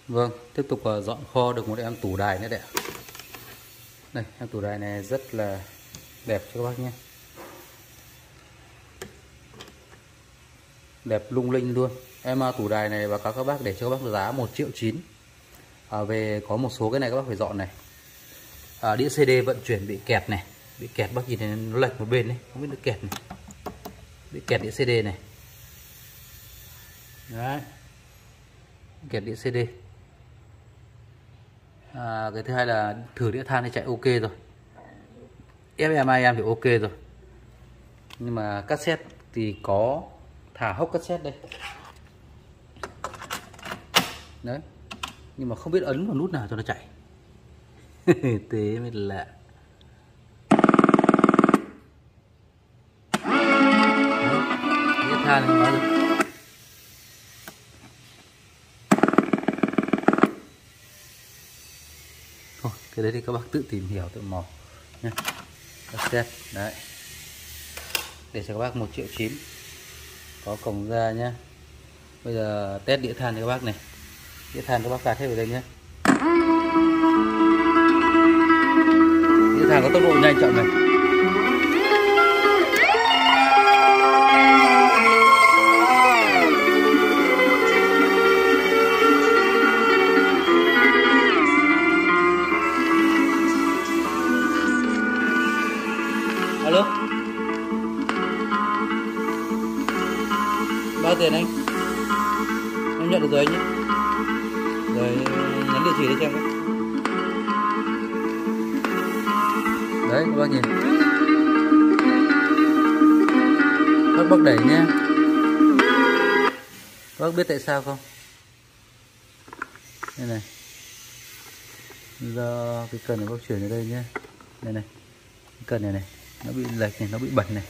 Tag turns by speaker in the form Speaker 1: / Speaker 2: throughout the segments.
Speaker 1: Vâng, tiếp tục dọn kho được một em tủ đài nữa đấy ạ. Đây, em tủ đài này rất là đẹp cho các bác nhé. Đẹp lung linh luôn. Em tủ đài này báo cáo các bác để cho các bác giá 1,9 triệu. Về có một số cái này các bác phải dọn này. Đĩa CD vận chuyển bị kẹt này. Bị kẹt bác nhìn này, nó lệch một bên đấy, không biết nó kẹt này. Bị kẹt đĩa CD này. Đấy. Kẹt đĩa CD. Cái thứ hai là thử đĩa than thì chạy ok rồi, FMI em thì ok rồi, nhưng mà cassette thì có thả hốc cassette đây đấy, nhưng mà không biết ấn vào nút nào cho nó chạy. Thế mới lạ. Đĩa than thì nói được. Thôi, cái đấy thì các bác tự tìm hiểu tự mò nhé. Cassette đấy, để cho các bác 1,9 triệu, có cổng ra nhé. Bây giờ test đĩa than cho các bác này. Đĩa than các bác cài hết vào đây nhé. Đĩa than có tốc độ nhanh chậm này. Alo, bao tiền anh? Em nhận được rồi anh nhé. Rồi nhắn địa chỉ để cho em. Đấy các bác nhìn, các bác đẩy nha. Các bác biết tại sao không? Đây này, do cái cần này bác chuyển ở đây nhé. Đây này, cái cần này này nó bị lệch này, nó bị bẩn này.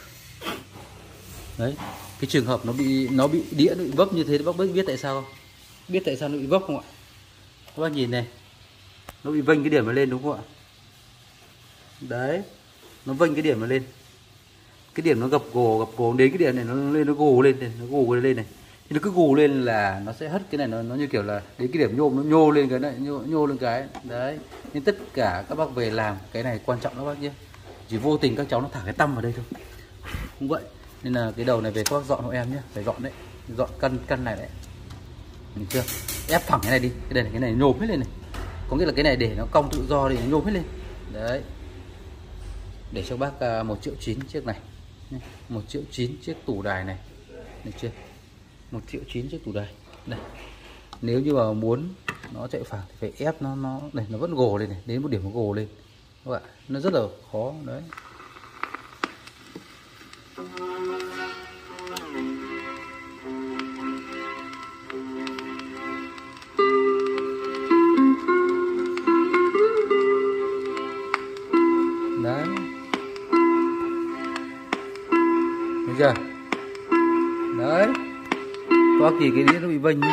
Speaker 1: Đấy, cái trường hợp nó bị đĩa nó bị vấp như thế, bác biết tại sao không? Biết tại sao nó bị vấp không ạ? Các bác nhìn này, nó bị vênh cái điểm nó lên đúng không ạ? Đấy, nó vênh cái điểm nó lên, cái điểm nó gập gồ đến cái điểm này nó lên, nó gồ lên này, nó gồ lên này, thì nó cứ gồ lên là nó sẽ hất cái này, nó như kiểu là đến cái điểm nhôm nó nhô lên cái này, nhô lên cái đấy. Nhưng tất cả các bác về làm cái này quan trọng các bác nhé, chỉ vô tình các cháu nó thả cái tăm vào đây thôi, không vậy. Nên là cái đầu này về các bác dọn hộ em nhé, phải dọn đấy, dọn căn này đấy, được chưa? Ép thẳng cái này đi, cái này nhôm hết lên này, có nghĩa là cái này để nó cong tự do thì nó nhôm hết lên đấy. Để cho bác 1,9 triệu chiếc này, 1,9 triệu chiếc tủ đài này, được chưa? 1,9 triệu chiếc tủ đài đây. Nếu như mà muốn nó chạy phẳng thì phải ép nó này, nó vẫn gồ lên này, đến một điểm nó gồ lên các bạn, nó rất là khó đấy. Đấy, thấy chưa? Đấy, có kỳ cái đĩa nó bị vênh.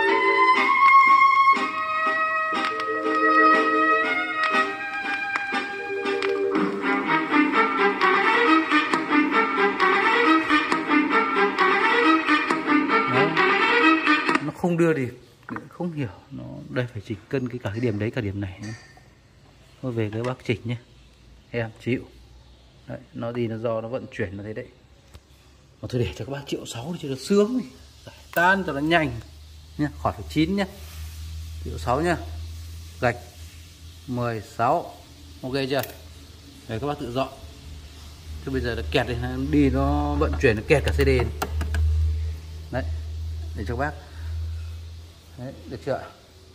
Speaker 1: Nó không đưa thì không hiểu, nó đây phải chỉnh cân cả cái điểm đấy cả điểm này. Thôi về cái bác chỉnh nhé, em chịu. Đấy, nó gì nó do nó vận chuyển nó thế đấy. Mà thôi để cho các bác 1,6 triệu thì cho nó sướng đi, tan cho nó nhanh nhá, khỏi phải 9 nhá. 1,6 triệu nhá, gạch 16, ok chưa? Để các bác tự dọn. Chứ bây giờ nó kẹt đi nó vận chuyển nó kẹt cả CD này. Đấy, để cho các bác. Đấy, được chưa ạ?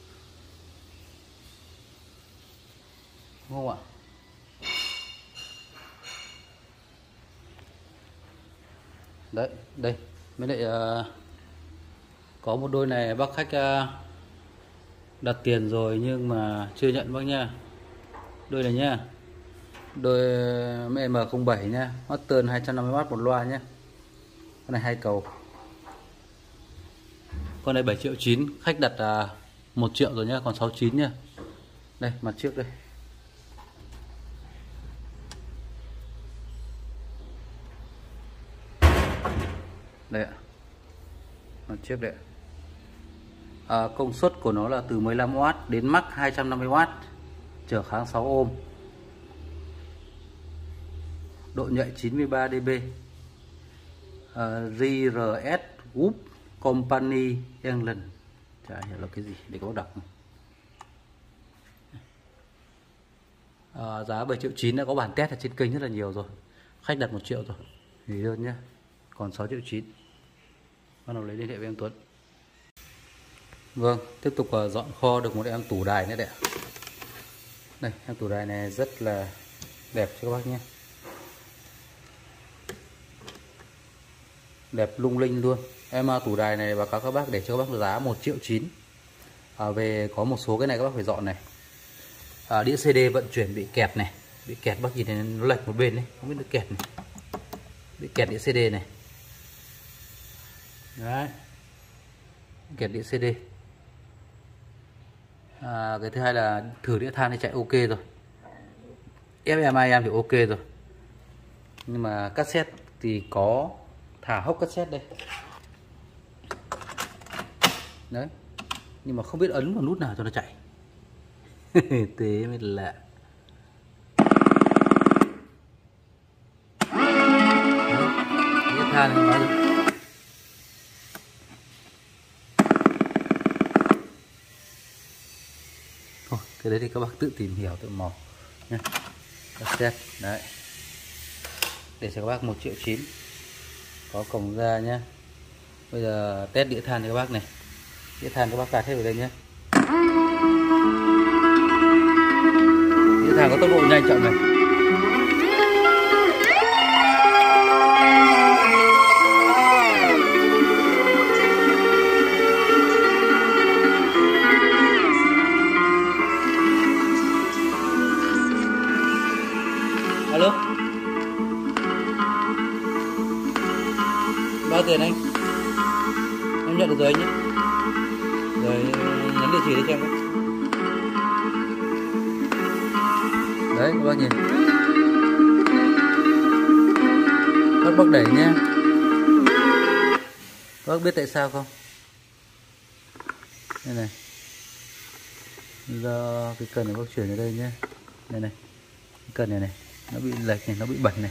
Speaker 1: Đúng không ạ? Đấy, đây mới lại có một đôi này bác khách đặt tiền rồi nhưng mà chưa nhận bác nha. Đôi này nhá, đôi M07 nhá, Western 250W một loa nhá. Con này 2 cầu. Con này 7,9 triệu, khách đặt 1 triệu rồi nhá, còn 6,9 nhá. Đây, mặt trước đây. Đây ạ, mặt trước đây ạ. Công suất của nó là từ 15W đến max 250W, trở kháng 6 ohm, độ nhạy 93 dB. RRS Group Company England, chả hiểu là cái gì để có đọc. Giá 7,9 triệu đã có bản test ở trên kênh rất là nhiều rồi, khách đặt 1 triệu rồi, gửi đơn nhé, còn 6,9 triệu. Bắt đầu lấy liên hệ với em Tuấn. Vâng, tiếp tục dọn kho được một em tủ đài nữa đấy. Đây, em tủ đài này rất là đẹp cho các bác nhé, đẹp lung linh luôn. Em tủ đài này báo cáo các bác để cho các bác giá 1,9 triệu. Về có một số cái này các bác phải dọn này. Đĩa CD vận chuyển bị kẹt này, bị kẹt, bác nhìn thấy nó lệch một bên đấy, không biết nó kẹt này, bị kẹt đĩa CD này. Đấy, kẹt đĩa CD. Cái thứ hai là thử đĩa than thì chạy ok rồi, FMIM thì ok rồi, nhưng mà cassette thì có thả hốc cassette đây. Đấy, nhưng mà không biết ấn vào nút nào cho nó chạy. Thế mới lạ. Đĩa than thì nói rồi. Thôi, cái đấy thì các bác tự tìm hiểu, tự mò nhé. Cassette đấy, để cho các bác 1,9 triệu, có cổng ra nhé. Bây giờ test đĩa than cho các bác này. Đĩa than các bác cài hết vào đây nhé. Đĩa than có tốc độ nhanh chậm này. Alo, bao tiền anh? Em nhận được rồi anh nhé. Rồi nhắn địa chỉ để cho em. Đấy các bác nhìn, các bác đẩy nha. Các bác biết tại sao không? Đây này, do cái cần này bác chuyển ở đây nhé. Đây này, cái cần này nó bị lệch này, nó bị bẩn này.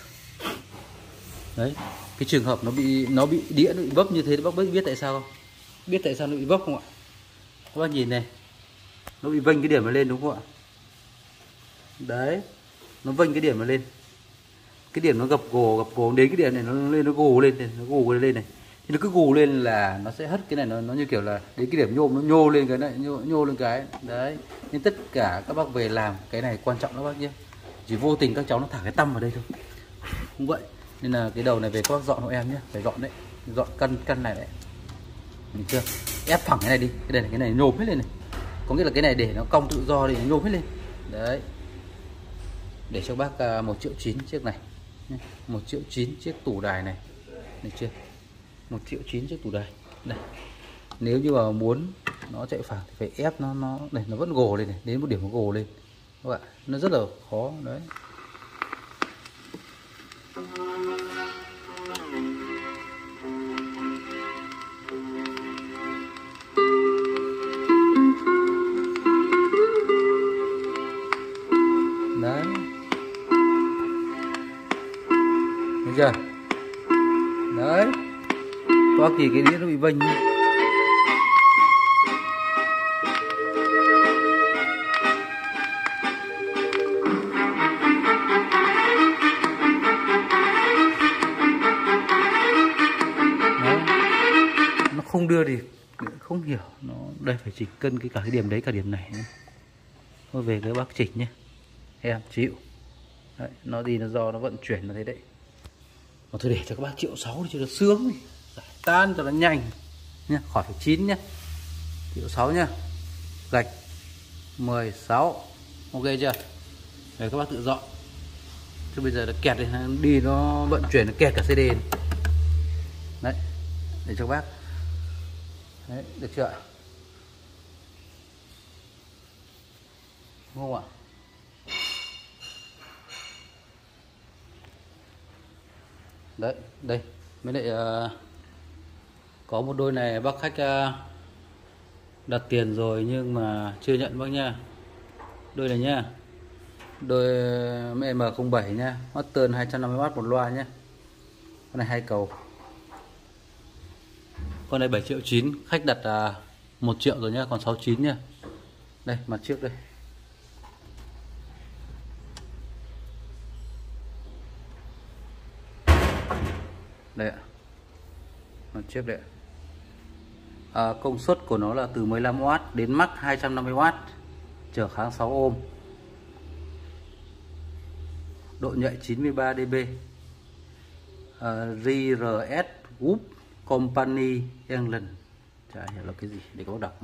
Speaker 1: Đấy, cái trường hợp nó bị đĩa nó bị vấp như thế, bác biết tại sao không? Biết tại sao nó bị vấp không ạ? Các bác nhìn này, nó bị vênh cái điểm nó lên đúng không ạ? Đấy, nó vênh cái điểm nó lên, cái điểm nó gập gồ đến cái điểm này nó lên, nó gồ lên này, nó gồ lên này, thì nó cứ gồ lên là nó sẽ hất cái này, nó như kiểu là đến cái điểm nhôm nó nhô lên cái này, nhô lên cái đấy. Nhưng tất cả các bác về làm cái này quan trọng các bác nhé, chỉ vô tình các cháu nó thả cái tăm vào đây thôi, không vậy. Nên là cái đầu này về các bác dọn hộ em nhé, phải dọn đấy, dọn căn này đấy, được chưa? Ép thẳng cái này đi, cái này nhôm hết lên này, có nghĩa là cái này để nó cong tự do thì nó nhôm hết lên đấy. Để cho bác 1,9 triệu chiếc này, 1,9 triệu chiếc tủ đài này, được chưa? 1,9 triệu chiếc tủ đài đây. Nếu như mà muốn nó chạy phẳng thì phải ép nó này, nó vẫn gồ lên này, đến một điểm nó gồ lên các bạn, nó rất là khó đấy. Đấy, thấy chưa? Đấy, có kỳ cái đĩa nó bị vênh. Nó không đưa thì không hiểu, nó đây phải chỉnh cân cả cái điểm đấy cả điểm này. Thôi về cái bác chỉnh nhé, em chịu. Đấy, nó gì nó do nó vận chuyển nó thế đấy. Mà thôi để cho các bác 1,6 triệu thì cho nó sướng, giải tan cho nó nhanh nhá, khỏi phải 9 nhá. 1,6 triệu nhá, gạch 16, ok chưa? Để các bác tự dọn, chứ bây giờ nó kẹt đi nó vận chuyển nó kẹt cả CD này. Đấy, để cho các bác. Đấy, được chưa ạ? Đúng không ạ? Đấy, đây mới lại có một đôi này bác khách đặt tiền rồi nhưng mà chưa nhận bác nha. Đôi này nhá, đôi M07 nhá, Western 250W một loa nhá. Con này 2 cầu. Con này 7,9 triệu, khách đặt 1 triệu rồi nhá, còn 69 nhá. Đây, mặt trước đây. Đây ạ. Mặt trước đây ạ. Công suất của nó là từ 15W đến max 250W, trở kháng 6 ohm. Độ nhạy 93 dB. RRS Group Company England. Chả hiểu là cái gì để có đọc.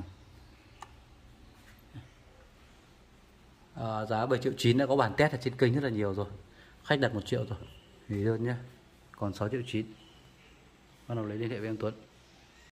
Speaker 1: Giá 7,9 triệu đã có bản test ở trên kênh rất là nhiều rồi. Khách đặt 1 triệu rồi. Hủy đơn nhé. Còn 6,9 triệu. Bắt đầu lấy liên hệ với em Tuấn.